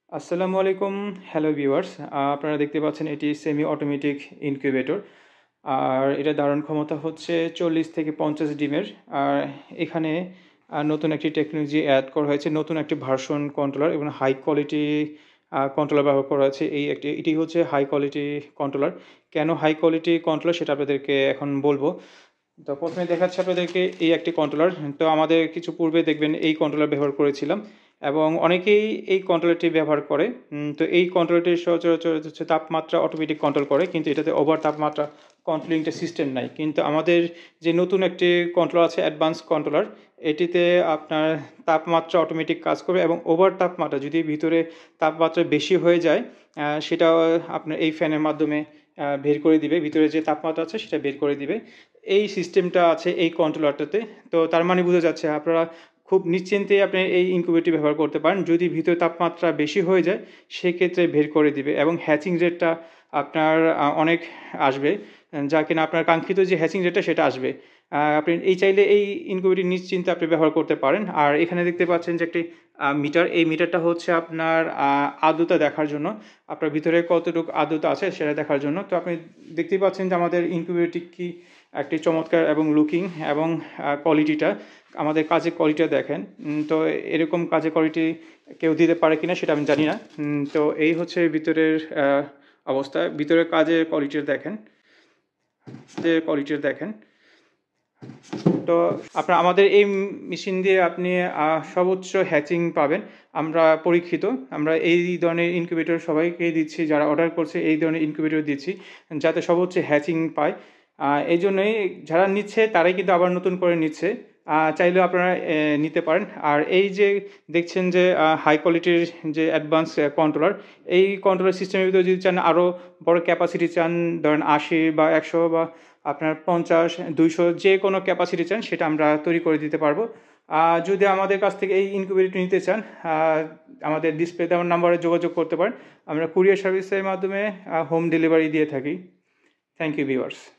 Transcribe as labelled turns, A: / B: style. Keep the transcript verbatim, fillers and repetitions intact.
A: আসসালামু আলাইকুম, hello viewers. আপনারা দেখতে পাচ্ছেন এটি সেমি অটোমেটিক ইনকিউবেটর। আর এটা ধারণ ক্ষমতা হচ্ছে চল্লিশ থেকে পঞ্চাশ ডিমের। আর এখানে আ নতুন একটি টেকনোলজি অ্যাড করা হয়েছে, নতুন একটি ভার্সন কন্ট্রোলার এবং হাই কোয়ালিটি আ কন্ট্রোলার ব্যবহার করা হয়েছে। এই একটি এটি হচ্ছে হাই কোয়ালিটি কন্ট্রোলার। কেন হাই কোয়ালিটি কন্ট্রোলার সেটা আপনাদেরকে এখন বলবো। তো প্রথমে দেখাচ্ছি আপনাদেরকে এই একটি কন্ট্রোলার। তো আমাদের কিছু পূর্বে দেখবেন এই কন্ট্রোলার ব্যবহার করেছিলাম এবং অনেকেই এই কন্ট্রোলারটি ব্যবহার করে। উম তো এই কন্ট্রোলারটি সচরাচর হচ্ছে তাপমাত্রা অটোমেটিক কন্ট্রোল করে, কিন্তু এটাতে ওভার তাপমাত্রা কন্ট্রোলিংটা সিস্টেম নাই। কিন্তু আমাদের যে নতুন একটি কন্ট্রোলার আছে অ্যাডভান্স কন্ট্রোলার, এটিতে আপনার তাপমাত্রা অটোমেটিক কাজ করবে এবং ওভার তাপমাত্রা যদি ভিতরে তাপমাত্রা বেশি হয়ে যায়, আ সেটাও আপনার এই ফ্যানের মাধ্যমে আ বের করে দিবে। ভিতরে যে তাপমাত্রা আছে সেটা বের করে দিবে। এই সিস্টেমটা আছে এই কন্ট্রোলারটাতে। তো তার মানে বোঝা যাচ্ছে আপনারা খুব নিশ্চিন্তে আপনি এই ইনকিউবেটর ব্যবহার করতে পারেন। যদি ভিতরে তাপমাত্রা বেশি হয়ে যায় সেক্ষেত্রে বের করে দিবে এবং হ্যাচিং রেটটা আপনার আ অনেক আসবে। যা কিনা আপনার কাঙ্ক্ষিত যে হ্যাচিং রেটটা সেটা আসবে। আ আপনি এই চাইলে এই ইনকিউবেটর নিশ্চিন্তে আপনি ব্যবহার করতে পারেন। আর এখানে দেখতে পাচ্ছেন যে একটি আ মিটার। এই মিটারটা হচ্ছে আপনার আ আর্দ্রতা দেখার জন্য। আপনার ভিতরে কতটুকু আর্দ্রতা আছে সেটা দেখার জন্য। তো আপনি দেখতেই পাচ্ছেন যে আমাদের ইনকিউবেটরটি কি একটি চমৎকার এবং লুকিং এবং আ কোয়ালিটিটা, আমাদের কাজের কোয়ালিটিটা দেখেন। উম তো এরকম কাজের কোয়ালিটি কেউ দিতে পারে কিনা সেটা আমি জানি না। উম তো এই হচ্ছে ভিতরের আ অবস্থা। ভিতরের কাজের কোয়ালিটিটা দেখেন, কাজের কোয়ালিটিটা দেখেন। তো আপনার আমাদের এই মেশিন দিয়ে আপনি আ সর্বোচ্চ হ্যাচিং পাবেন। আমরা পরীক্ষিত। আমরা এই ধরনের ইনকিউবেটর সবাইকেই দিচ্ছি, যারা অর্ডার করছে এই ধরনের ইনকিউবেটর দিচ্ছি, যাতে সর্বোচ্চ হ্যাচিং পায়। আ এইজন্যই যারা নিচ্ছে তারাই কিন্তু আবার নতুন করে নিচ্ছে। আ চাইলেও আপনারা এ নিতে পারেন। আর এই যে দেখছেন যে আ হাই কোয়ালিটির যে অ্যাডভান্স আ কন্ট্রোলার, এই কন্ট্রোলার সিস্টেমের ভিতরে যদি চান আরও বড় ক্যাপাসিটি চান, ধরেন আশি বা একশো বা আপনার পঞ্চাশ, দুইশো যে কোনো ক্যাপাসিটি চান সেটা আমরা তৈরি করে দিতে পারবো। আর যদি আমাদের কাছ থেকে এই ইনকিউবেটরটি নিতে চান, আ আমাদের ডিসপ্লে দেওয়া নাম্বারে যোগাযোগ করতে পারেন। আমরা কুরিয়ার সার্ভিসের মাধ্যমে আ হোম ডেলিভারি দিয়ে থাকি। Thank you viewers.